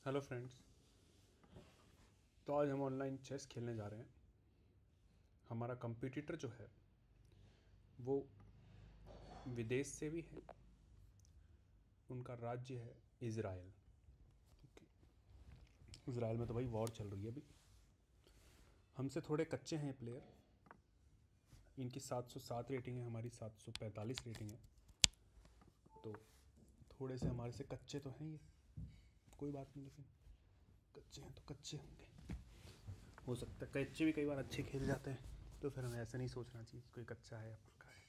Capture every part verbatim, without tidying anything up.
Hello friends. तो आज हम ऑनलाइन चेस खेलने जा रहे हैं। हमारा कंपटीटर जो है वो विदेश से भी है। उनका राज्य है इज़राइल। इज़राइल में तो भाई वॉर चल रही है अभी। हमसे थोड़े कच्चे हैं ये प्लेयर। इनकी सात सौ सात रेटिंग है, हमारी सात सौ पैंतालीस रेटिंग है। तो थोड़े से हमारे से कच्चे तो हैं ये, कोई बात नहीं, लेकिन कच्चे हैं तो कच्चे होंगे। हो सकता है कच्चे भी कई बार अच्छे खेल जाते हैं, तो फिर हमें ऐसा नहीं सोचना चाहिए कोई कच्चा है या पक्का है।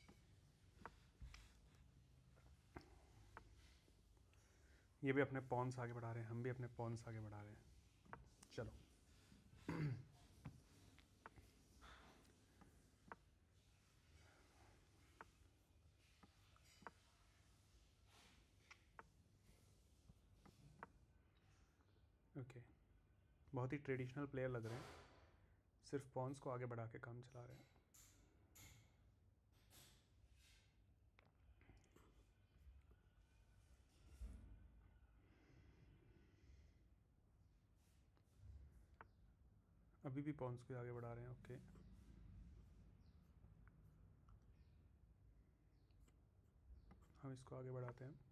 ये भी अपने पॉन्स आगे बढ़ा रहे हैं, हम भी अपने पॉन्स आगे बढ़ा रहे हैं। चलो। ओके, बहुत ही ट्रेडिशनल प्लेयर लग रहे हैं, सिर्फ पॉन्स को आगे बढ़ा के काम चला रहे हैं। अभी भी पॉन्स को आगे बढ़ा रहे हैं। ओके, हम इसको आगे बढ़ाते हैं।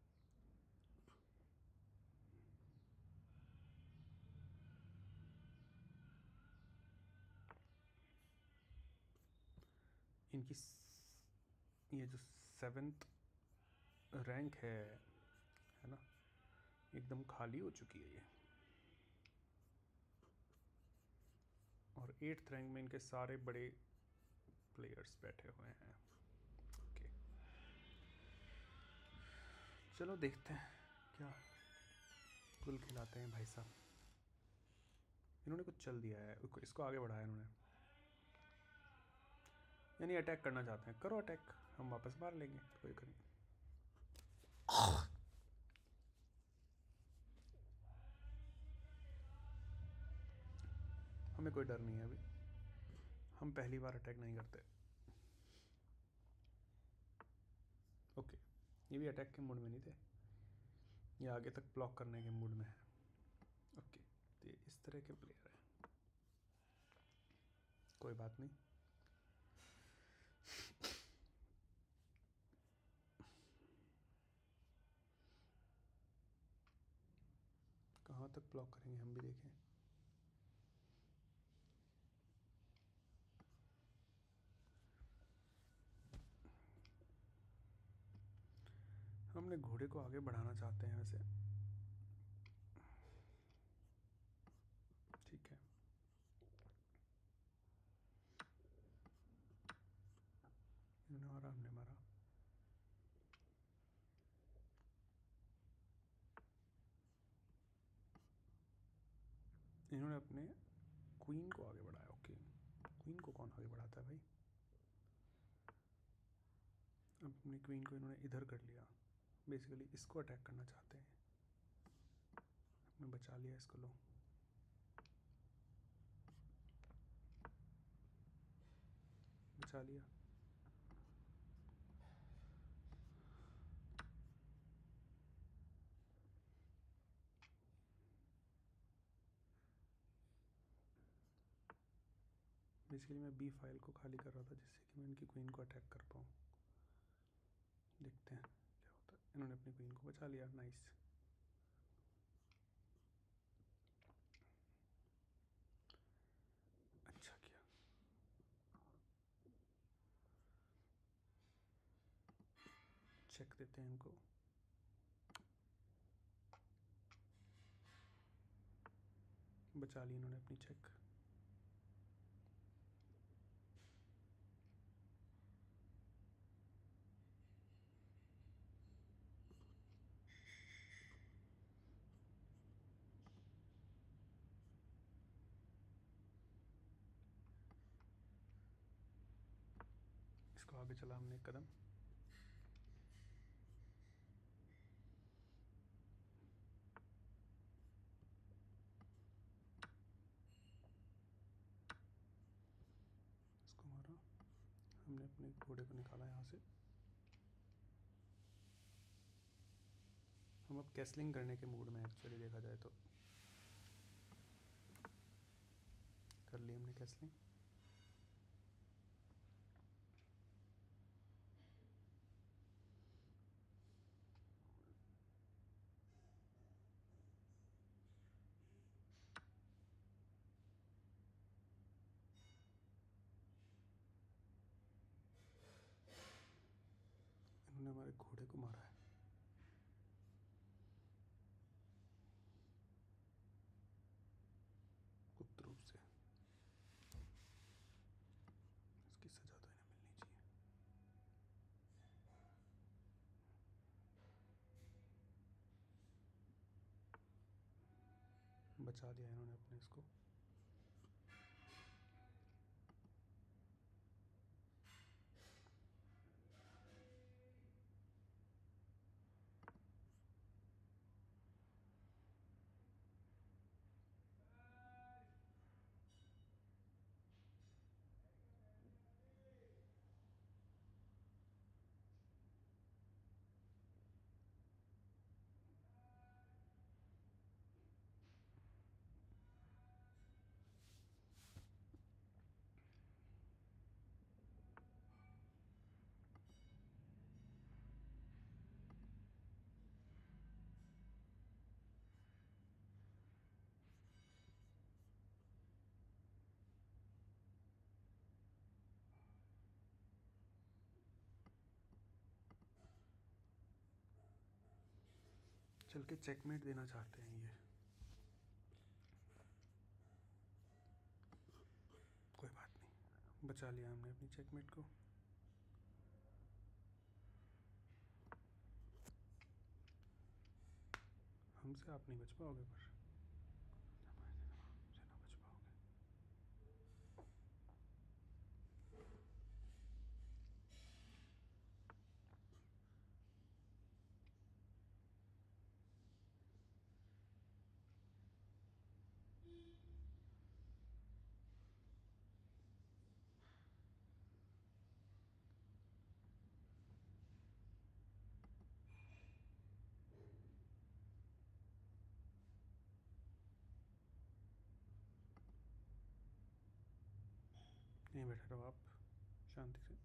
इनकी ये जो सेवेंथ रैंक है है ना, एकदम खाली हो चुकी है ये। और एट्थ रैंक में इनके सारे बड़े प्लेयर्स बैठे हुए हैं। ओके, चलो देखते हैं क्या कुल खिलाते हैं भाई साहब। इन्होंने कुछ चल दिया है, इसको आगे बढ़ाया इन्होंने, यानी अटैक करना चाहते हैं। करो अटैक, हम वापस मार लेंगे, कोई करें। हमें कोई डर नहीं है अभी, हम पहली बार अटैक नहीं करते। ओके, ये भी अटैक के मूड में नहीं थे, ये आगे तक ब्लॉक करने के मूड में है। ओके, तो ये इस तरह के प्लेयर हैं, कोई बात नहीं। कहाँ तक ब्लॉक करेंगे हम भी देखें। हमने घोड़े को आगे बढ़ाना चाहते हैं वैसे, ठीक है। इन्होंने मारा, हमने मारा। इन्होंने अपने क्वीन को आगे बढ़ाया। ओके, क्वीन को कौन आगे बढ़ाता है भाई। अब अपनी क्वीन को इन्होंने इधर कर लिया, बेसिकली इसको अटैक करना चाहते हैं। हमने बचा लिया इसको, लो बचा लिया। बेसिकली मैं बी फाइल को खाली कर रहा था जिससे कि मैं इनकी क्वीन को अटैक कर पाऊँ। देखते हैं क्या होता है। इन्होंने अपनी क्वीन को बचा लिया, नाइस। अच्छा किया। चेक देते हैं इनको। बचा ली इन्होंने अपनी चेक। इसको आगे चला हमने एक कदम। इसको मारा, हमने अपने घोड़े को निकाला यहाँ से। हम हम अब कैसलिंग करने के मूड में एक्चुअली देखा जाए तो। कर ली हमने कैसलिंग। इन्होंने हमारे घोड़े को मारा है। गुप्त रूप से इसकी सजा तो इन्हें मिलनी चाहिए। बचा लिया इन्होंने अपने इसको। चल के चेकमेट देना चाहते हैं ये। कोई बात नहीं, बचा लिया हमने अपनी चेकमेट को। हमसे आप नहीं बच पाओगे, पर हमसे ना बच पाओगे। नहीं बैठे रहो आप शांति से।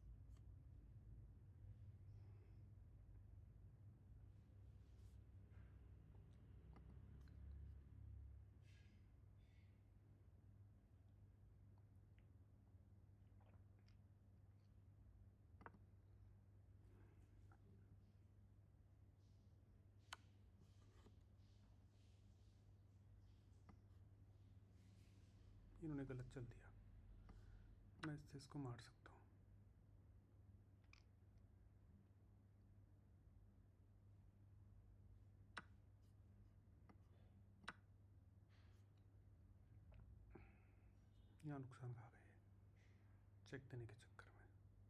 इन्होंने गलत चल दिया, मैं इससे इसको मार सकता हूँ। यहाँ नुकसान खा गए चेक देने के चक्कर में।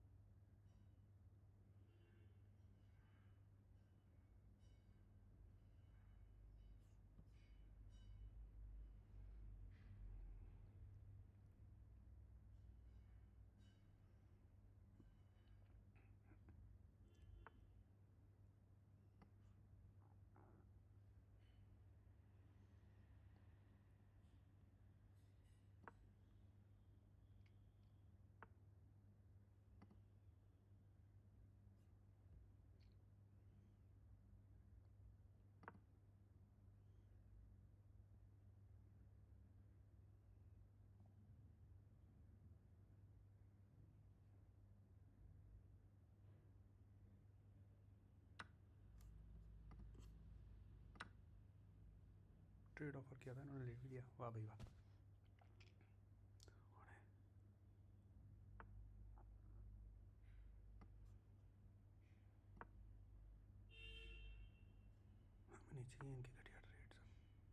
ट्रेड ऑफर किया था इन्होंने, ले लिया। वाह भाई वाह। हमें नहीं चाहिए इनकी घटिया ट्रेड सब।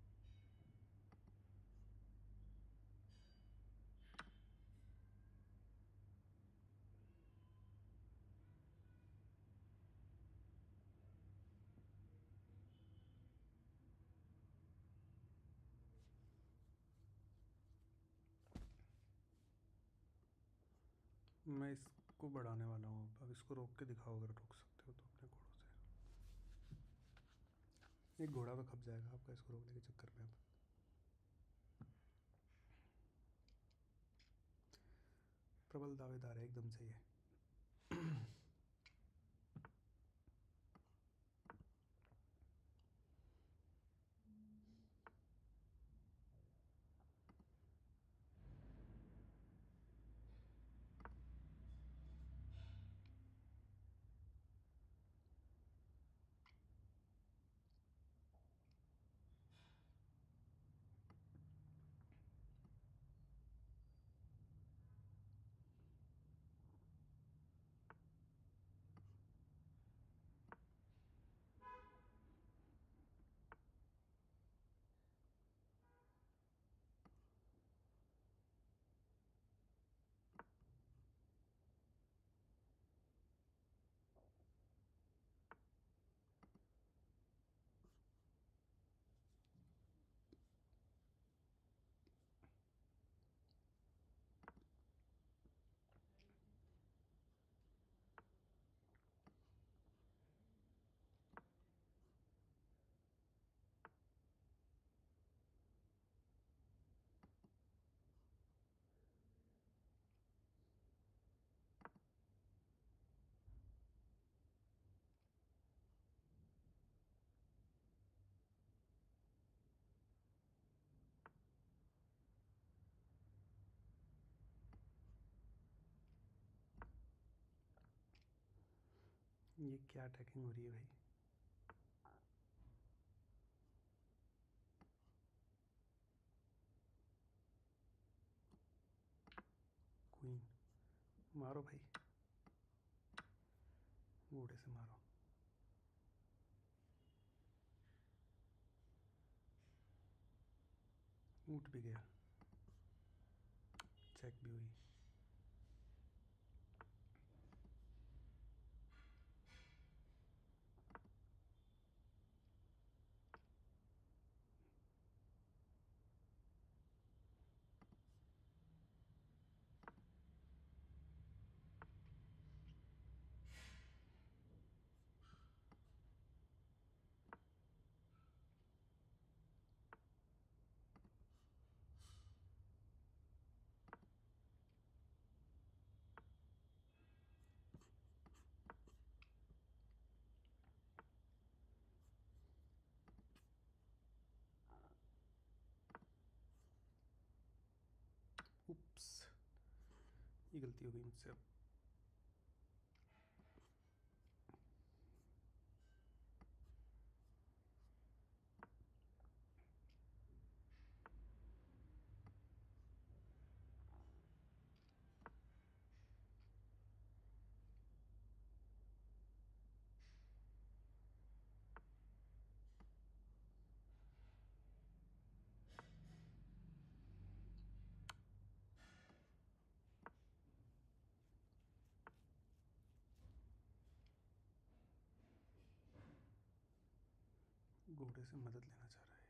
मैं इसको बढ़ाने वाला हूँ अब। इसको रोक के दिखाओ, अगर रोक सकते हो तो अपने घोड़ों से। एक घोड़ा तो खप जाएगा आपका इसको रोकने के चक्कर में। अब प्रबल दावेदार है एकदम से ये। ये क्या अटैकिंग हो रही है भाई? क्वीन मारो भाई, घोड़े से मारो। ऊँट भी गया, चेक भी हुई। उप्स, ये गलती हो गई मुझसे। अब घोड़े से मदद लेना चाह रहा है।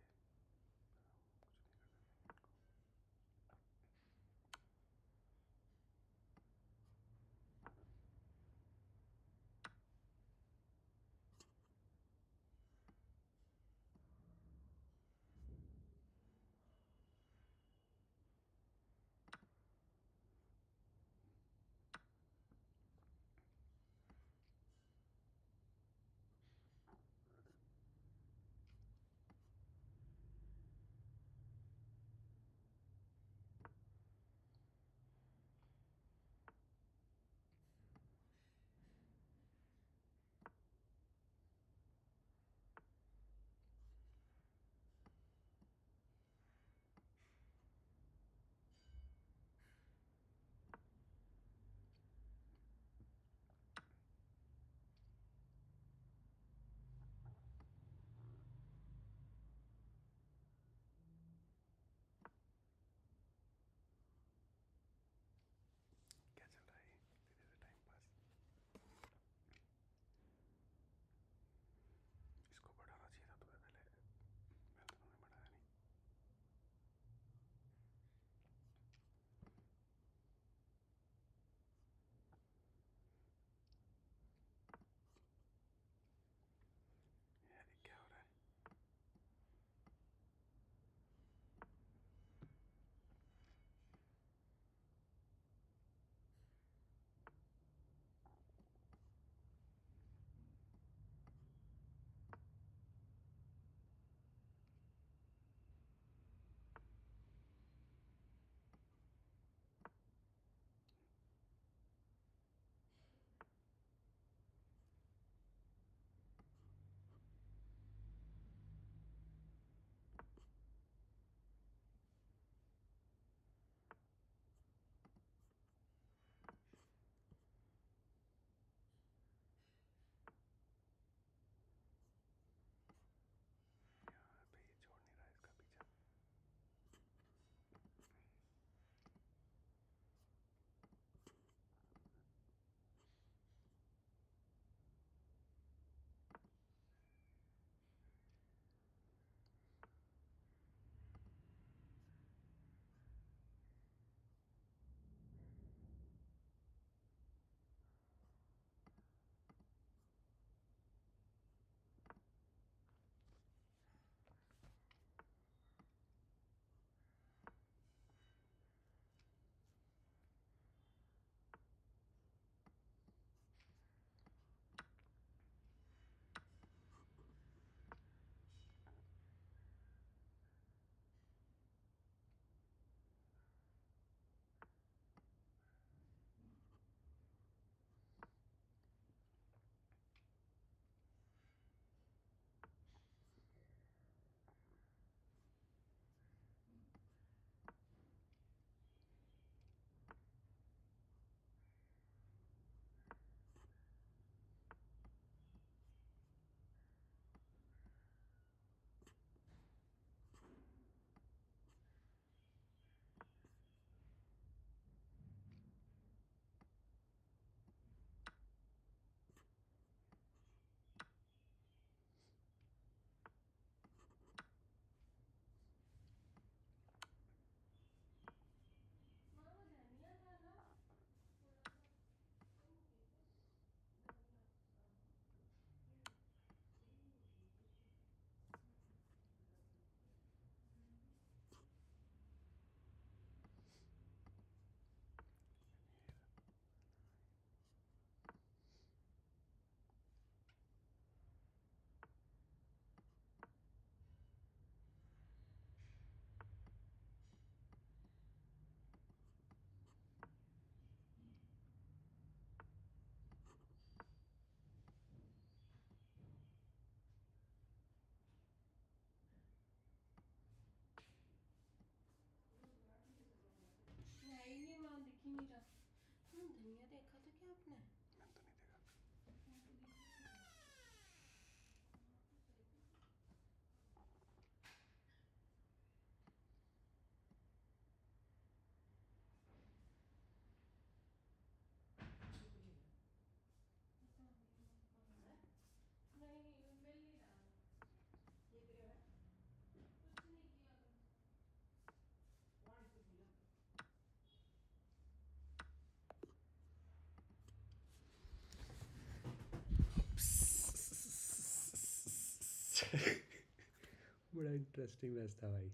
बड़ा इंटरेस्टिंग मैच था भाई।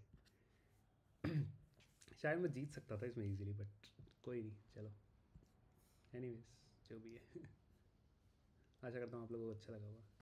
शायद मैं जीत सकता था इसमें इजीली, बट कोई नहीं, चलो एनीवेज जो भी है। आशा करता हूँ आप लोगों को अच्छा लगा होगा।